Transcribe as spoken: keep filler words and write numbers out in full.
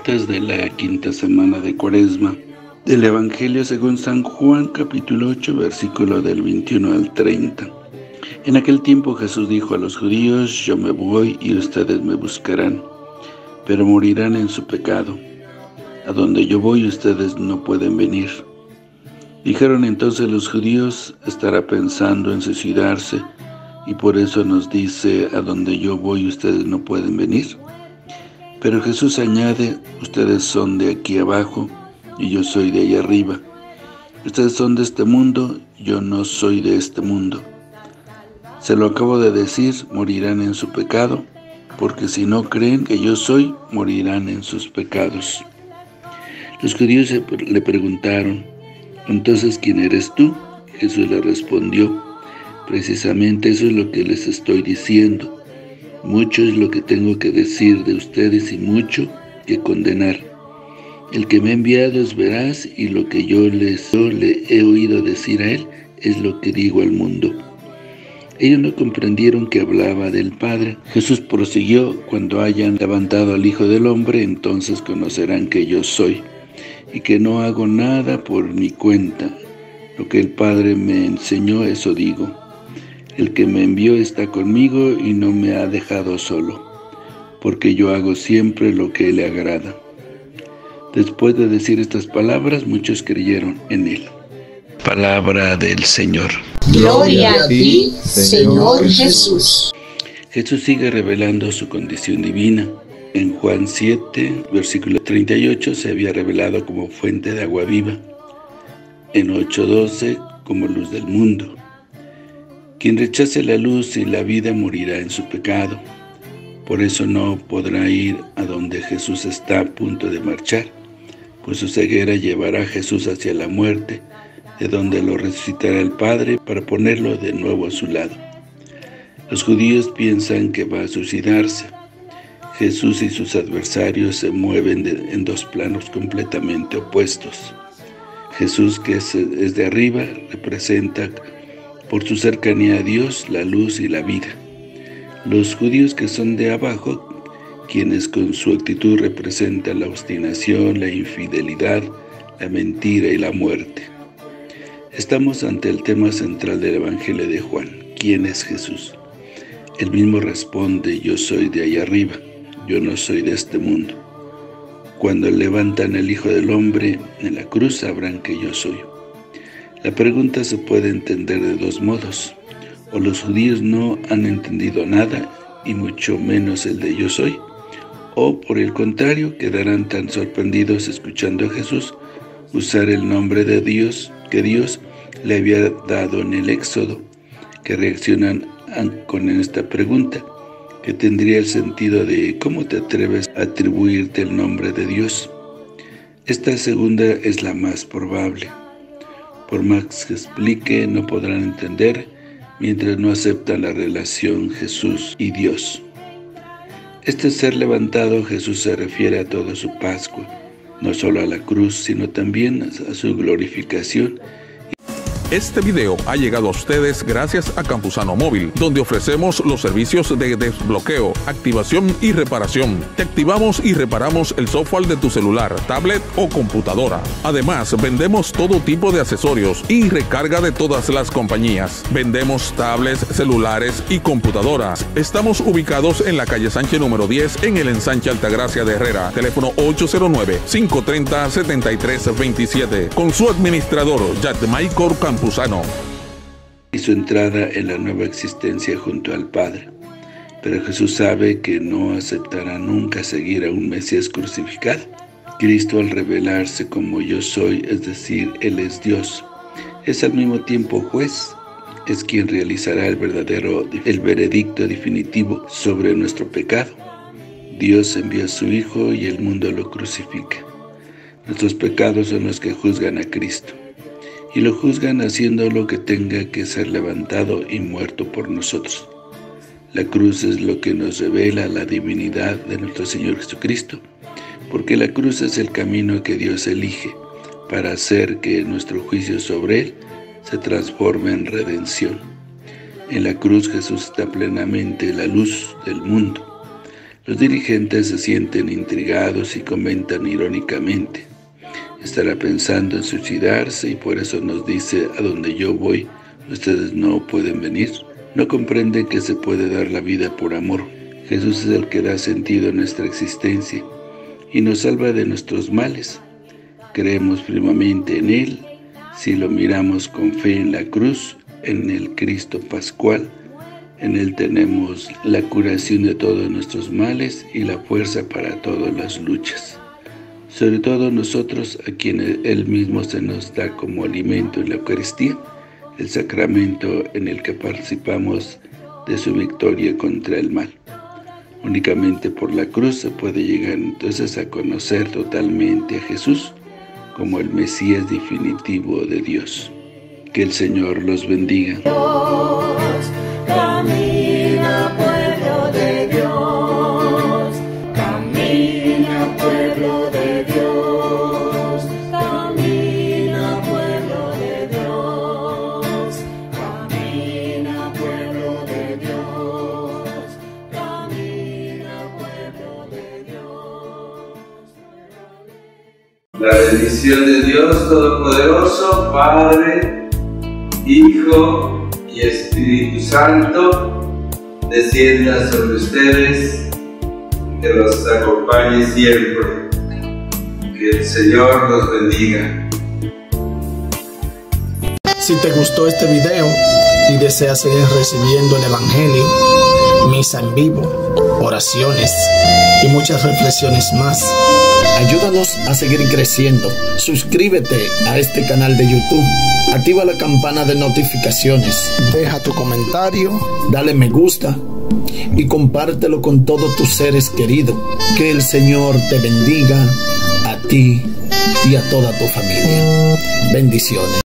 Martes de la quinta semana de Cuaresma, del Evangelio según San Juan, capítulo ocho, versículo del veintiuno al treinta. En aquel tiempo Jesús dijo a los judíos: yo me voy y ustedes me buscarán, pero morirán en su pecado. A donde yo voy ustedes no pueden venir. Dijeron entonces los judíos: estará pensando en suicidarse, y por eso nos dice: a donde yo voy ustedes no pueden venir. Pero Jesús añade: ustedes son de aquí abajo, y yo soy de allá arriba. Ustedes son de este mundo, yo no soy de este mundo. Se lo acabo de decir, morirán en su pecado, porque si no creen que yo soy, morirán en sus pecados. Los judíos le preguntaron: ¿entonces quién eres tú? Jesús le respondió: precisamente eso es lo que les estoy diciendo. Mucho es lo que tengo que decir de ustedes y mucho que condenar. El que me ha enviado es veraz, y lo que yo les yo le he oído decir a él es lo que digo al mundo. Ellos no comprendieron que hablaba del Padre. Jesús prosiguió: cuando hayan levantado al Hijo del Hombre, entonces conocerán que yo soy, y que no hago nada por mi cuenta. Lo que el Padre me enseñó, eso digo. El que me envió está conmigo y no me ha dejado solo, porque yo hago siempre lo que le agrada. Después de decir estas palabras, muchos creyeron en él. Palabra del Señor. Gloria a ti, Señor Jesús. Jesús sigue revelando su condición divina. En Juan siete, versículo treinta y ocho, se había revelado como fuente de agua viva. En ocho doce, como luz del mundo. Quien rechace la luz y la vida morirá en su pecado. Por eso no podrá ir a donde Jesús está a punto de marchar, pues su ceguera llevará a Jesús hacia la muerte, de donde lo resucitará el Padre para ponerlo de nuevo a su lado. Los judíos piensan que va a suicidarse. Jesús y sus adversarios se mueven de, en dos planos completamente opuestos. Jesús, que es, es de arriba, representa por su cercanía a Dios la luz y la vida. Los judíos, que son de abajo, quienes con su actitud representan la obstinación, la infidelidad, la mentira y la muerte. Estamos ante el tema central del Evangelio de Juan. ¿Quién es Jesús? Él mismo responde: yo soy de allá arriba, yo no soy de este mundo. Cuando levantan al Hijo del Hombre en la cruz, sabrán que yo soy. La pregunta se puede entender de dos modos. O los judíos no han entendido nada, y mucho menos el de yo soy, o por el contrario, quedarán tan sorprendidos escuchando a Jesús usar el nombre de Dios que Dios le había dado en el Éxodo, que reaccionan con esta pregunta, que tendría el sentido de: ¿cómo te atreves a atribuirte el nombre de Dios? Esta segunda es la más probable. Por más que explique, no podrán entender mientras no aceptan la relación Jesús y Dios. Este ser levantado, Jesús se refiere a toda su Pascua, no solo a la cruz, sino también a su glorificación. Este video ha llegado a ustedes gracias a Campusano Móvil, donde ofrecemos los servicios de desbloqueo, activación y reparación. Te activamos y reparamos el software de tu celular, tablet o computadora. Además, vendemos todo tipo de accesorios y recarga de todas las compañías. Vendemos tablets, celulares y computadoras. Estamos ubicados en la calle Sánchez número diez, en el ensanche Altagracia de Herrera. Teléfono ocho cero nueve, cinco tres cero, siete tres dos siete. Con su administrador, Yadmaicor Campusano. Y su entrada en la nueva existencia junto al Padre. Pero Jesús sabe que no aceptará nunca seguir a un Mesías crucificado. Cristo, al revelarse como yo soy, es decir, Él es Dios, es al mismo tiempo juez, es quien realizará el verdadero, el veredicto definitivo sobre nuestro pecado. Dios envió a su Hijo y el mundo lo crucifica. Nuestros pecados son los que juzgan a Cristo. Y lo juzgan haciendo lo que tenga que ser levantado y muerto por nosotros. La cruz es lo que nos revela la divinidad de nuestro Señor Jesucristo, porque la cruz es el camino que Dios elige para hacer que nuestro juicio sobre Él se transforme en redención. En la cruz Jesús está plenamente la luz del mundo. Los dirigentes se sienten intrigados y comentan irónicamente: estará pensando en suicidarse y por eso nos dice: a donde yo voy, ustedes no pueden venir. No comprenden que se puede dar la vida por amor. Jesús es el que da sentido a nuestra existencia y nos salva de nuestros males. Creemos firmemente en Él si lo miramos con fe en la cruz, en el Cristo Pascual. En Él tenemos la curación de todos nuestros males y la fuerza para todas las luchas. Sobre todo nosotros, a quienes Él mismo se nos da como alimento en la Eucaristía, el sacramento en el que participamos de su victoria contra el mal. Únicamente por la cruz se puede llegar entonces a conocer totalmente a Jesús como el Mesías definitivo de Dios. Que el Señor los bendiga. Dios, camina pueblo de Dios, camina pueblo de Dios, camina pueblo de Dios, camina pueblo de Dios, camina pueblo de Dios. La bendición de Dios Todopoderoso, Padre, Hijo y Espíritu Santo, descienda sobre ustedes, que los acompañe siempre. Que el Señor los bendiga. Si te gustó este video y deseas seguir recibiendo el Evangelio, misa en vivo, oraciones y muchas reflexiones más, ayúdanos a seguir creciendo. Suscríbete a este canal de YouTube, activa la campana de notificaciones, deja tu comentario, dale me gusta y compártelo con todos tus seres queridos. Que el Señor te bendiga a ti y a toda tu familia. Bendiciones.